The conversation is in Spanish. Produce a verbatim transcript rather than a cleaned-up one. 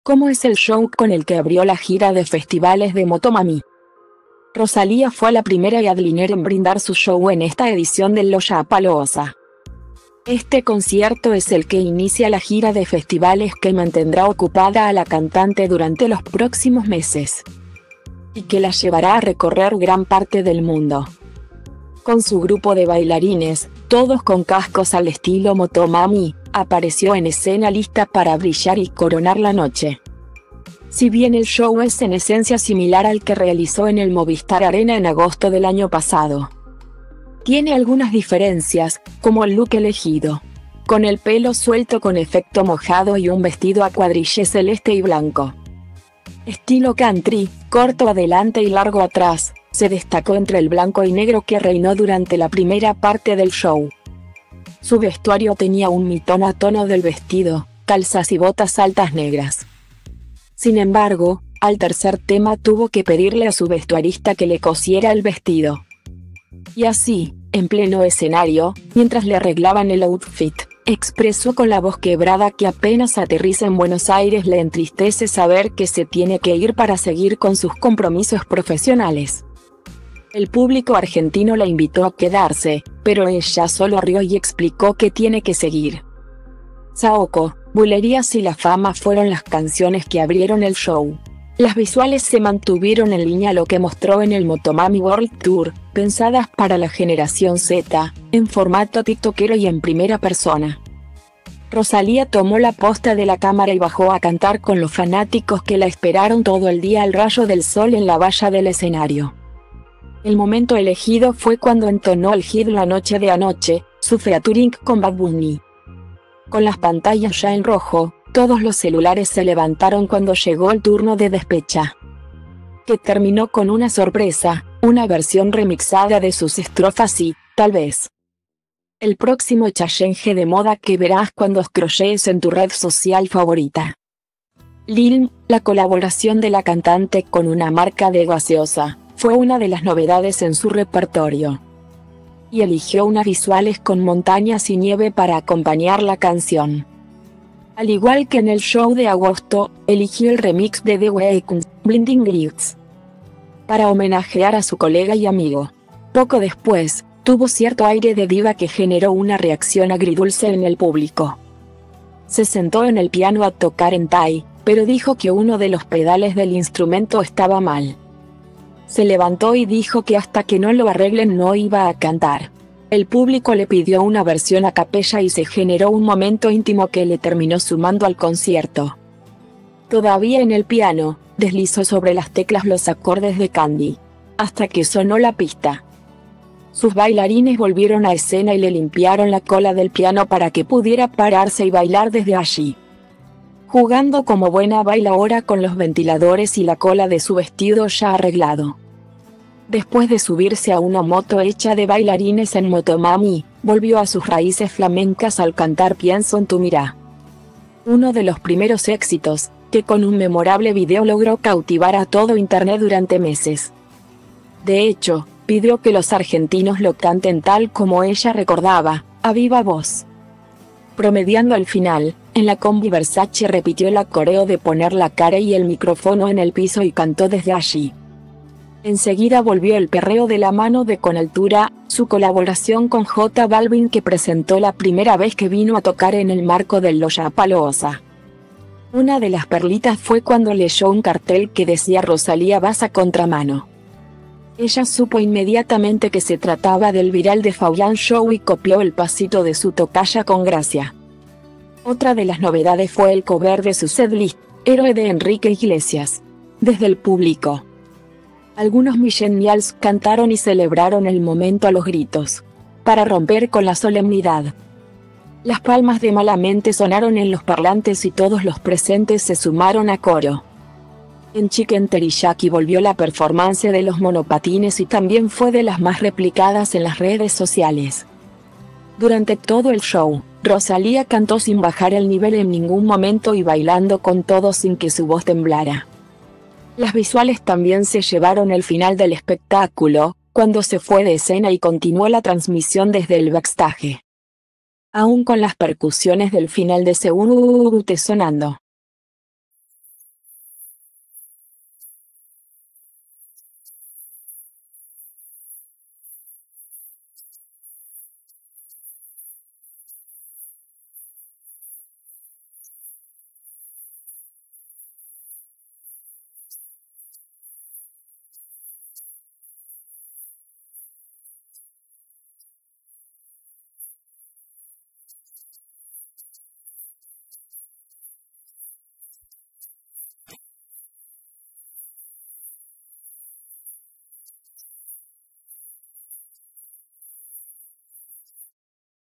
¿Cómo es el show con el que abrió la gira de festivales de Motomami? Rosalía fue la primera headliner en brindar su show en esta edición del Lollapalooza. Este concierto es el que inicia la gira de festivales que mantendrá ocupada a la cantante durante los próximos meses y que la llevará a recorrer gran parte del mundo. Con su grupo de bailarines, todos con cascos al estilo Motomami, apareció en escena lista para brillar y coronar la noche. Si bien el show es en esencia similar al que realizó en el Movistar Arena en agosto del año pasado, tiene algunas diferencias, como el look elegido, con el pelo suelto con efecto mojado y un vestido a cuadrille celeste y blanco. Estilo country, corto adelante y largo atrás, se destacó entre el blanco y negro que reinó durante la primera parte del show. Su vestuario tenía un mitón a tono del vestido, calzas y botas altas negras. Sin embargo, al tercer tema tuvo que pedirle a su vestuarista que le cosiera el vestido. Y así, en pleno escenario, mientras le arreglaban el outfit, expresó con la voz quebrada que apenas aterriza en Buenos Aires le entristece saber que se tiene que ir para seguir con sus compromisos profesionales. El público argentino la invitó a quedarse, pero ella solo rió y explicó que tiene que seguir. Saoko, Bulerías y La Fama fueron las canciones que abrieron el show. Las visuales se mantuvieron en línea a lo que mostró en el Motomami World Tour, pensadas para la generación Z, en formato tiktokero y en primera persona. Rosalía tomó la posta de la cámara y bajó a cantar con los fanáticos que la esperaron todo el día al rayo del sol en la valla del escenario. El momento elegido fue cuando entonó el hit La Noche de Anoche, su featuring con Bad Bunny. Con las pantallas ya en rojo, todos los celulares se levantaron cuando llegó el turno de Despecha, que terminó con una sorpresa, una versión remixada de sus estrofas y, tal vez, el próximo challenge de moda que verás cuando crochees en tu red social favorita. Lil, la colaboración de la cantante con una marca de gaseosa, fue una de las novedades en su repertorio. Y eligió unas visuales con montañas y nieve para acompañar la canción. Al igual que en el show de agosto, eligió el remix de The Weeknd, Blinding Lights, para homenajear a su colega y amigo. Poco después, tuvo cierto aire de diva que generó una reacción agridulce en el público. Se sentó en el piano a tocar en Thai, pero dijo que uno de los pedales del instrumento estaba mal. Se levantó y dijo que hasta que no lo arreglen no iba a cantar. El público le pidió una versión a capella y se generó un momento íntimo que le terminó sumando al concierto. Todavía en el piano, deslizó sobre las teclas los acordes de Candy, hasta que sonó la pista. Sus bailarines volvieron a escena y le limpiaron la cola del piano para que pudiera pararse y bailar desde allí. Jugando como buena bailaora con los ventiladores y la cola de su vestido ya arreglado. Después de subirse a una moto hecha de bailarines en Motomami, volvió a sus raíces flamencas al cantar Pienso en tu mirá. Uno de los primeros éxitos, que con un memorable video logró cautivar a todo internet durante meses. De hecho, pidió que los argentinos lo canten tal como ella recordaba, a viva voz. Promediando al final, en la combi Versace repitió el coreo de poner la cara y el micrófono en el piso y cantó desde allí. Enseguida volvió el perreo de la mano de Con Altura, su colaboración con J Balvin que presentó la primera vez que vino a tocar en el marco del Lollapalooza. Una de las perlitas fue cuando leyó un cartel que decía Rosalía vas a contramano. Ella supo inmediatamente que se trataba del viral de Faullán Show y copió el pasito de su tocaya con gracia. Otra de las novedades fue el cover de su setlist, Héroe de Enrique Iglesias, desde el público. Algunos millennials cantaron y celebraron el momento a los gritos, para romper con la solemnidad. Las palmas de Malamente sonaron en los parlantes y todos los presentes se sumaron a coro. En Chicken Teriyaki volvió la performance de los monopatines y también fue de las más replicadas en las redes sociales. Durante todo el show, Rosalía cantó sin bajar el nivel en ningún momento y bailando con todo sin que su voz temblara. Las visuales también se llevaron el final del espectáculo, cuando se fue de escena y continuó la transmisión desde el backstage. Aún con las percusiones del final de Según sonando.